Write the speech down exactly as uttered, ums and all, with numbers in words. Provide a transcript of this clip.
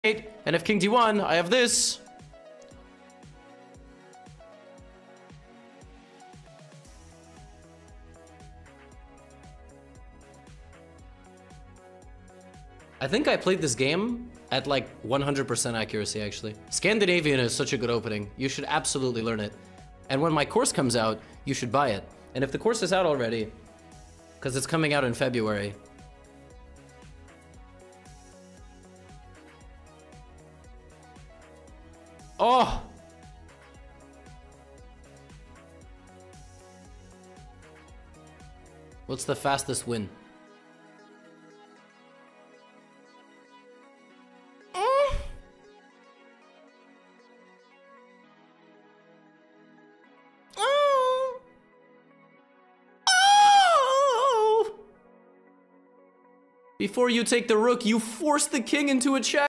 And if king d one, I have this. I think I played this game at like one hundred percent accuracy, actually. Scandinavian is such a good opening. You should absolutely learn it. And when my course comes out, you should buy it. And if the course is out already, because it's coming out in February. Oh! What's the fastest win? Before you take the rook, you force the king into a check.